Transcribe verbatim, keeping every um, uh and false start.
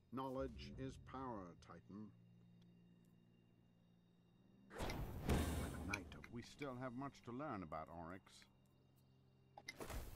Knowledge is power, Titan. A knight of... We still have much to learn about Oryx.